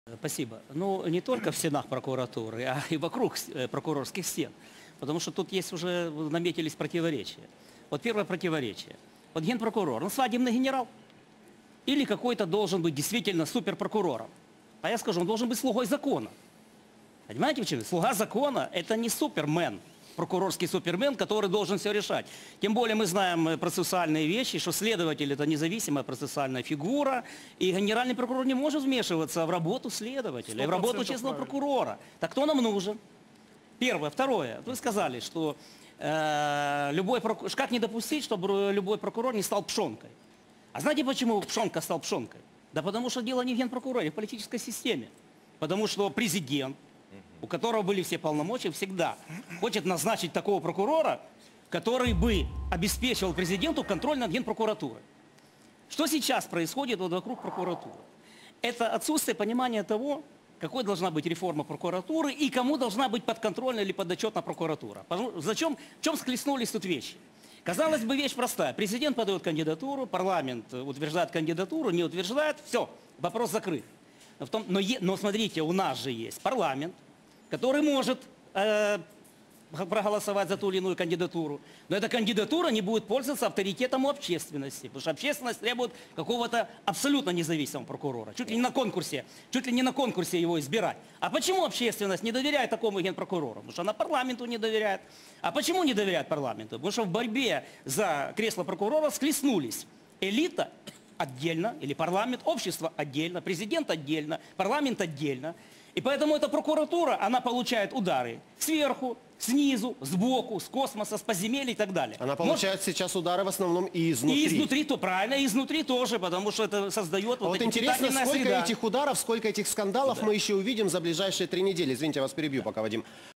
Спасибо. Ну, не только в стенах прокуратуры, а и вокруг прокурорских стен. Потому что тут есть уже, наметились противоречия. Вот первое противоречие. Вот генпрокурор, он свадебный генерал? Или какой-то должен быть действительно суперпрокурором? А я скажу, он должен быть слугой закона. Понимаете почему? Слуга закона – это не супермен, прокурорский супермен, который должен все решать. Тем более мы знаем процессуальные вещи, что следователь – это независимая процессуальная фигура, и генеральный прокурор не может вмешиваться в работу следователя, и в работу честного прокурора. Так кто нам нужен? Первое. Второе. Вы сказали, что как не допустить, чтобы любой прокурор не стал пшонкой. А знаете, почему пшонка стал пшонкой? Да потому что дело не в генпрокуроре, а в политической системе. Потому что президент, у которого были все полномочия, всегда хочет назначить такого прокурора, который бы обеспечивал президенту контроль над генпрокуратурой. Что сейчас происходит вот вокруг прокуратуры? Это отсутствие понимания того, какой должна быть реформа прокуратуры и кому должна быть подконтрольна или подотчетна прокуратура. В чем схлестнулись тут вещи? Казалось бы, вещь простая. Президент подает кандидатуру, парламент утверждает кандидатуру, не утверждает, все, вопрос закрыт. Но смотрите, у нас же есть парламент, который может проголосовать за ту или иную кандидатуру. Но эта кандидатура не будет пользоваться авторитетом у общественности, потому что общественность требует какого-то абсолютно независимого прокурора. Чуть ли не на конкурсе его избирать. А почему общественность не доверяет такому генпрокурору? Потому что она парламенту не доверяет. А почему не доверяет парламенту? Потому что в борьбе за кресло прокурора схлестнулись элита отдельно, или парламент, общество отдельно, президент отдельно, парламент отдельно. И поэтому эта прокуратура, она получает удары сверху, снизу, сбоку, с космоса, с подземелья и так далее. Она получает сейчас удары в основном и изнутри. И изнутри, то правильно, и изнутри тоже, потому что это создает вот интересно, сколько этих ударов, сколько этих скандалов мы еще увидим за ближайшие 3 недели. Извините, я вас перебью пока, Вадим.